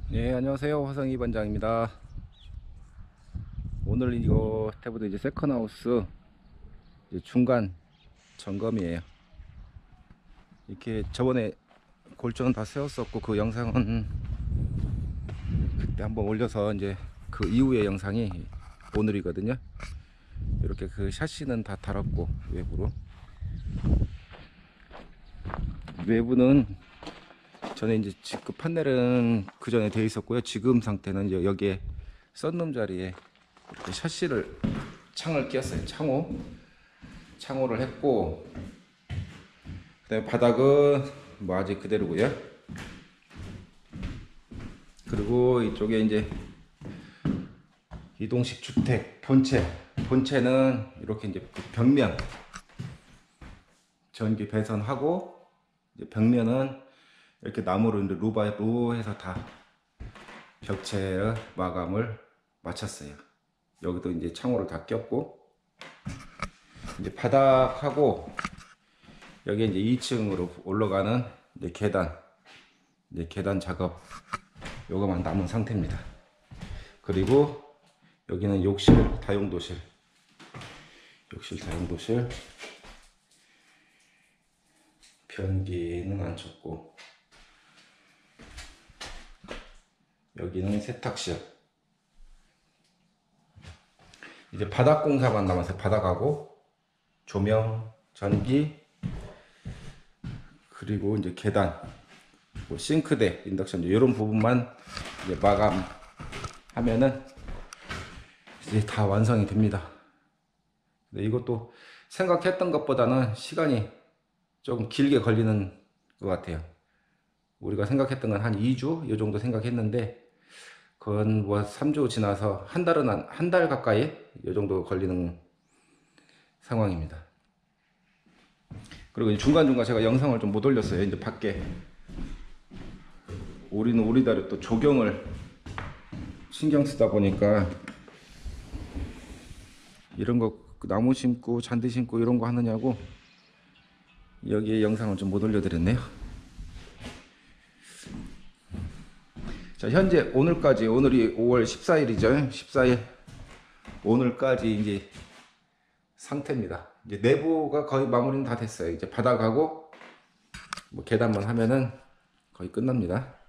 네, 안녕하세요. 화성이 반장입니다. 오늘 이거 태부도 이제 세컨하우스 이제 중간 점검이에요. 이렇게 저번에 골조는 다 세웠었고 그 영상은 그때 한번 올려서 이제 그 이후의 영상이 오늘이거든요. 이렇게 그 샤시는 다 달았고 외부는 전에 이제 그 판넬은 그 전에 되어 있었고요. 지금 상태는 이제 여기에 썬룸 자리에 이렇게 샤시를 창을 끼웠어요. 창호를 했고, 그다음에 바닥은 뭐 아직 그대로고요. 그리고 이쪽에 이제 이동식 주택 본체는 이렇게 이제 벽면 전기 배선하고, 이제 벽면은 이렇게 나무로 이제 루해서 다 벽체 마감을 마쳤어요. 여기도 이제 창호를 다 꼈고, 이제 바닥하고 여기 이제 2층으로 올라가는 이제 계단 작업 요거만 남은 상태입니다. 그리고 여기는 다용도실 변기는 안 쳤고, 여기는 세탁실. 이제 바닥 공사만 남았어요. 바닥하고 조명, 전기, 그리고 이제 계단, 뭐 싱크대, 인덕션 이런 부분만 이제 마감하면은 이제 다 완성이 됩니다. 근데 이것도 생각했던 것보다는 시간이 좀 길게 걸리는 것 같아요. 우리가 생각했던 건 한 2주 이 정도 생각했는데, 그건 뭐 3주 지나서 한 달 가까이 이 정도 걸리는 상황입니다. 그리고 중간중간 제가 영상을 좀 못 올렸어요. 이제 밖에 우리는 우리다리 또 조경을 신경 쓰다 보니까 이런 거 나무 심고 잔디 심고 이런 거 하느냐고 여기에 영상을 좀 못 올려드렸네요. 자, 현재 오늘이 5월 14일이죠. 14일 오늘까지 이제 상태입니다. 이제 내부가 거의 마무리는 다 됐어요. 이제 바닥하고 뭐 계단만 하면은 거의 끝납니다.